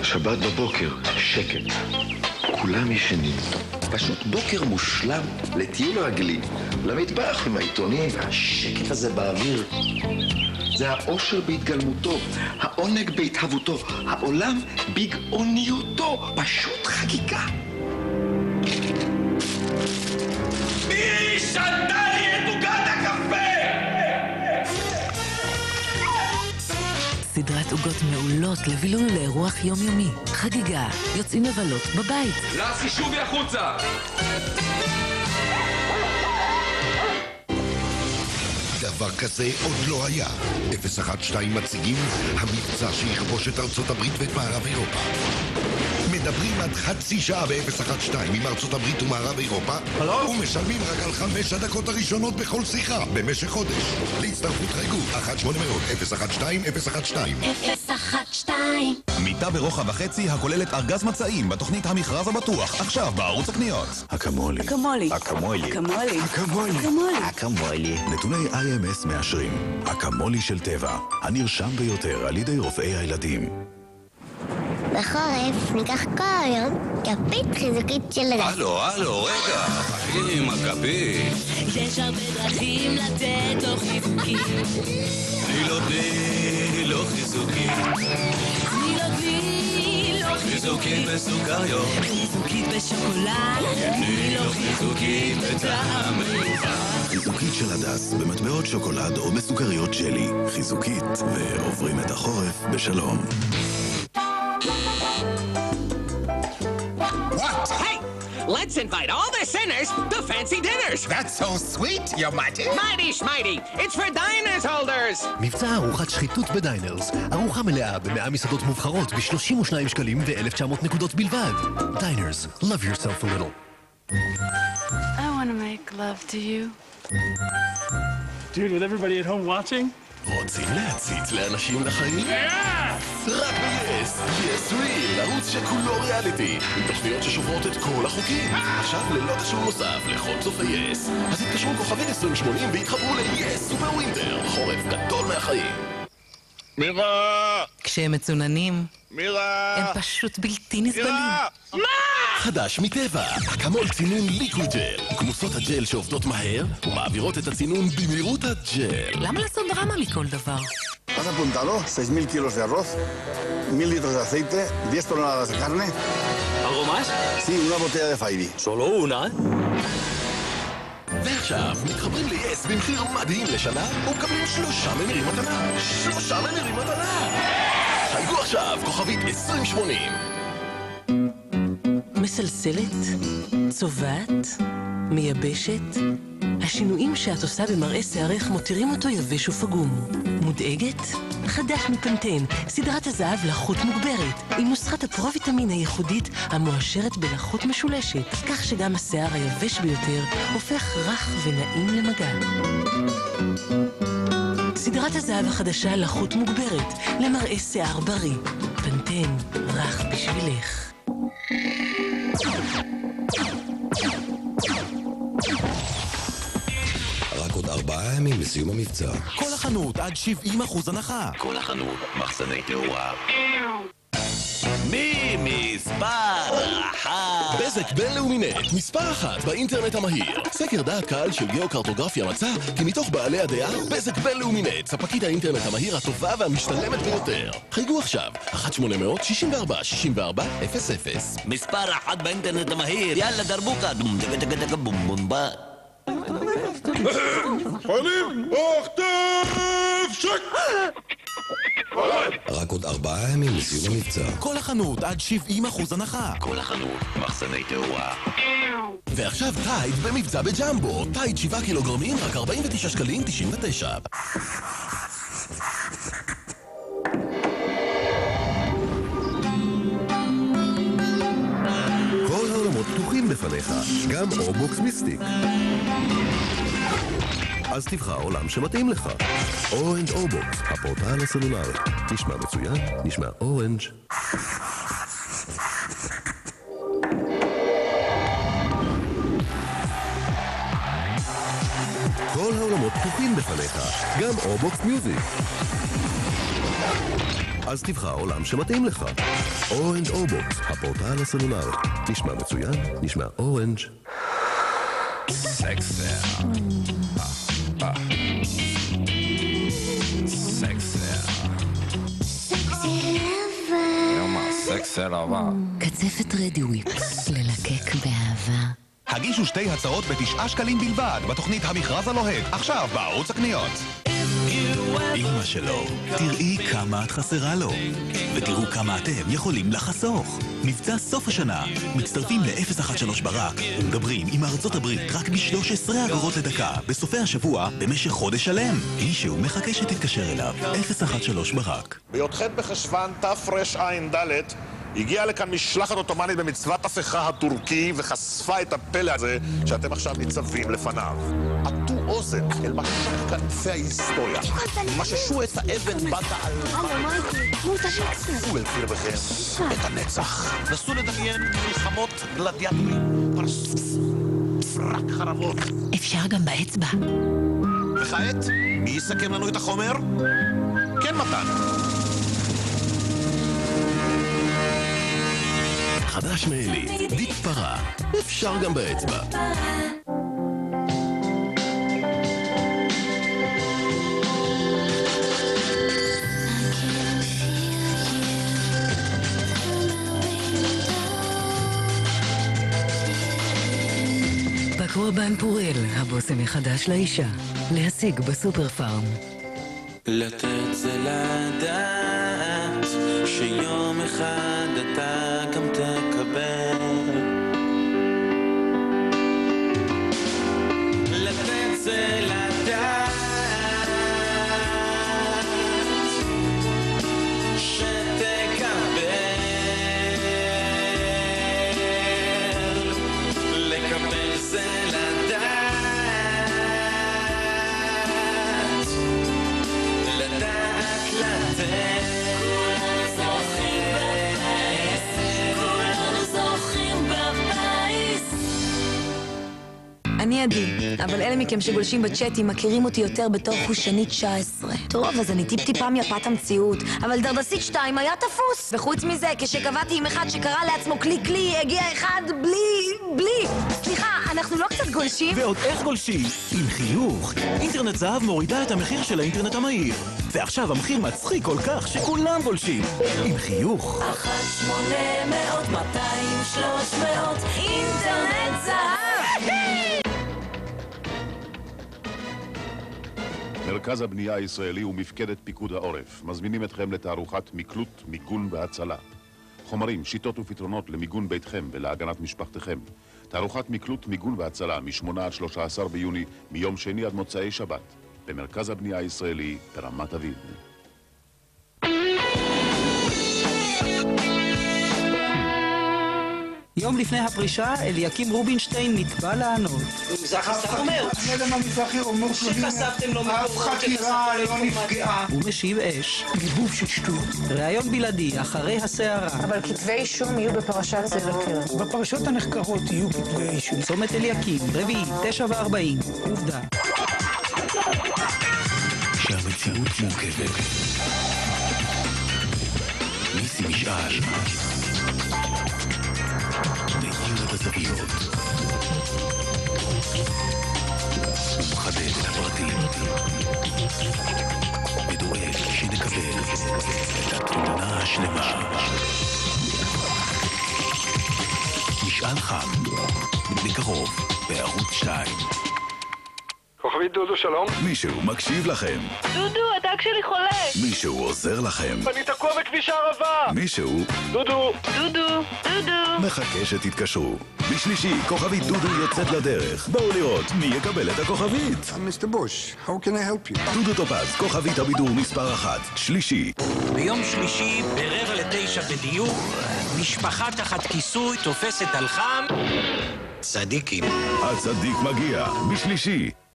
שבת בבוקר, שקט. כולם ישנים. פשוט בוקר מושלם לטיול רגלי. למטבח עם העיתונים והשקט הזה באוויר. זה האושר בהתגלמותו, העונג בהתהוותו, העולם בגאוניותו. פשוט חגיגה. מי שתה לי את עוגת הקפה? סדרת עוגות מעולות לבילוי לאירוח יומיומי. חגיגה, יוצאים לבלות בבית. לסי שובי החוצה! דבר כזה עוד לא היה. 012 מציגים המבצע שיכבוש את ארצות הברית ואת מערב אירופה. מדברים עד חצי שעה ב-012 עם ארצות הברית ומערב אירופה ומשלמים רק על 5 הדקות הראשונות בכל שיחה במשך חודש. להצטרפות חייגו 1-800-012-012 מיטה ברוחב החצי הכוללת ארגז מצעים בתוכנית המכרז הבטוח עכשיו בערוץ הקניות. אקמולי. אקמולי. אקמולי. אקמולי. אקמולי. אקמולי. אקמולי. נתוני IMS מאשרים. אקמולי של טבע, הנרשם ביותר על ידי רופאי הילדים. בחורף ניקח כל יום כפית חיזוקית של הדס. הלו, רגע, עם הכפית. יש הרבה דרכים לתת לו חיזוקים. תני לו חיזוקים. תני לו חיזוקים בסוכריות. חיזוקית בשוקולד. תני לו חיזוקים בטעם מיוחד. חיזוקית של הדס במטבעות שוקולד או בסוכריות ג'לי. חיזוקית, ועוברים את החורף בשלום. What? Hey! Let's invite all the sinners to fancy dinners! That's so sweet, your mighty! Mighty schmighty! It's for diners holders! מבצע ארוחת שחיתות בדיינרס. ארוחה מלאה ב100 מסעדות מובחרות ב-32 שקלים ו-1,900 נקודות בלבד. דיינרס, love yourself a little. I want to make love to you. Dude, with everybody at home watching? רוצים להציץ לאנשים לחיים? רק ב-YES! YES Real, ערוץ שכולו ריאליטי עם תוכניות ששוברות את כל החוקים. עכשיו ללא תשלום נוסף לכל צופי YES. אז התקשרו כוכבית 2080 והתחברו ל-YES סופר ווינטר, חורף גדול מהחיים. מירה! כשהם מצוננים, מירה! הם פשוט בלתי נסבלים. מה? חדש מטבע, אקמול צינון ליקוויד ג'ל. כמוסות הג'ל שעובדות מהר ומעבירות את הצינון במהירות הג'ל. למה לעשות דרמה מכל דבר? Has apuntado 6.000 kilos de arroz, 1.000 litros de aceite, 10 toneladas de carne. ¿Algo más? Sí, una botella de Fairy. ¿Solo una? ועכשיו מתחברים ל-YES במחיר מדהים לשנה ומקבלים 3 ממירים מתנה. 3 ממירים מתנה! חייגו עכשיו, כוכבית 2080. מסלסלת, צובעת, מייבשת. השינויים שאת עושה במראה שערך מותירים אותו יבש ופגום. מודאגת? חדש מפנטן, סדרת הזהב לחות מוגברת, עם נוסחת הפרו-ויטמין הייחודית המואשרת בלחות משולשת, כך שגם השיער היבש ביותר הופך רך ונעים למגע. סדרת הזהב החדשה לחות מוגברת, למראה שיער בריא. פנטן, רך בשבילך. רק עוד 4 ימים לסיום המבצע. כל החנות עד 70% הנחה. כל החנות, מחסני תאורה. מספר 1 בזק בינלאומי נט, מספר 1 באינטרנט המהיר. סקר דעת קהל של גיאוקרטוגרפיה מצא כי מתוך בעלי הדעה, בזק בינלאומי נט, ספקית האינטרנט המהיר הטובה והמשתלמת ביותר. חייגו עכשיו, 1-800-64-64-00. מספר 1 באינטרנט המהיר, יאללה דרבוקה. בומבומבה. חיילים, אוכתב שק! רק עוד 4 ימים לסיום המבצע. כל החנות עד 70% הנחה. כל החנות, מחסני תאורה. ועכשיו טייד במבצע בג'מבו. טייד 7 קילוגרמים, רק 49 שקלים 99. כל העולמות פתוחים בפניך, גם אורבוקס מיסטיק. אז תבחר עולם שמתאים לך. אורנג' אורבוקס, הפורטל הסלולרי. נשמע מצוין, נשמע אורנג'. כל העולמות פתוחים בפניך, גם אורבוקס מיוזיק. אז תבחר עולם שמתאים לך. אורנג' אורבוקס, הפורטל הסלולרי. נשמע מצוין, נשמע אורנג'. סקסר. סקסר עבר. קצפת רדיוויפ, ללקק באהבה. הגישו 2 הצעות ב9 שקלים בלבד בתוכנית המכרז הלוהט, עכשיו בערוץ הקניות. אמא שלו, תראי כמה את חסרה לו, ותראו כמה אתם יכולים לחסוך. מבצע סוף השנה, מצטרפים ל-013 ברק ומדברים עם ארצות הברית רק ב13 אגורות לדקה בסופי השבוע במשך חודש שלם. מישהו מחכה שתתקשר אליו. 013 ברק. בי"ח בחשוון תרע"ד הגיעה לכאן משלחת עות'מאנית במצוות הפכה הטורקי וחשפה את הפלא הזה שאתם עכשיו ניצבים לפניו. עטו אוזן אל משך כנפי ההיסטוריה. מששו את האבן בת העלמה. שעפו אל קרבכם את הנצח. נסו לדמיין מלחמות גלדיאטורים. פרק חרבות. אפשר גם באצבע. וכעת, מי יסכם לנו את החומר? כן, מתן. חדש מאלי, דיק פרה, אפשר גם באצבע. בקרו בן פורל, הבושם החדש לאישה. להשיג בסופר פארם. לתת זה לדעת שיום אחד אתה גם תקבל. לתת זה לדעת שתקבל. לקבל זה לדעת. לדעת לתת. אני עדי, אבל אלה מכם שגולשים בצ'אטים מכירים אותי יותר בתור חושנית 19. טוב, אז אני טיפ-טיפה מפת המציאות, אבל דרדסית 2 היה תפוס. וחוץ מזה, כשקבעתי עם אחד שקרא לעצמו קלי, הגיע אחד בלי. סליחה, אנחנו לא קצת גולשים? ועוד איך גולשים? עם חיוך. אינטרנט זהב מורידה את המחיר של האינטרנט המהיר. ועכשיו המחיר מצחיק כל כך שכולם גולשים. עם חיוך. 1-800-200-300 אינטרנט זהב! מרכז הבנייה הישראלי ומפקדת פיקוד העורף מזמינים אתכם לתערוכת מקלוט, מיגון והצלה. חומרים, שיטות ופתרונות למיגון ביתכם ולהגנת משפחתכם. תערוכת מקלוט, מיגון והצלה מ8 עד 13 ביוני, מיום שני עד מוצאי שבת, במרכז הבנייה הישראלי ברמת אביב. יום לפני הפרישה, אליקים רובינשטיין נתבע לענות. מזרחי אומר. אני לא יודע מה מזרחי אומר. שכספתם לו אף חקירה לא נפגעה. הוא משיב אש. גיבוב של שטות. ראיון בלעדי, אחרי הסערה. אבל כתבי אישום יהיו בפרשת סלוקר. בפרשות הנחקרות יהיו כתבי אישום. צומת אליקים, רביעי, 9:40. עובדה. שהמציאות מורכבת. ניסי משאל. נעיר את הזוויות. ומחדד את הפרטים. ודואג שנקבל את התמונה השלמה. משאל חם. בקרוב, בערוץ 2. כוכבית דודו, שלום. מישהו מקשיב לכם. דודו, הדג שלי חולה. מישהו עוזר לכם. אני תקוע בכביש הערבה. מישהו דודו. מחכה שתתקשרו. בשלישי, כוכבית דודו יוצאת לדרך. בואו לראות מי יקבל את הכוכבית. Mr. Bush, how can I help you? דודו טופז, כוכבית הבידור מספר 1, שלישי. ביום שלישי, 8:45 בדיוק, משפחה תחת כיסוי תופסת על חם. צדיקים. הצדיק מגיע, בשלישי.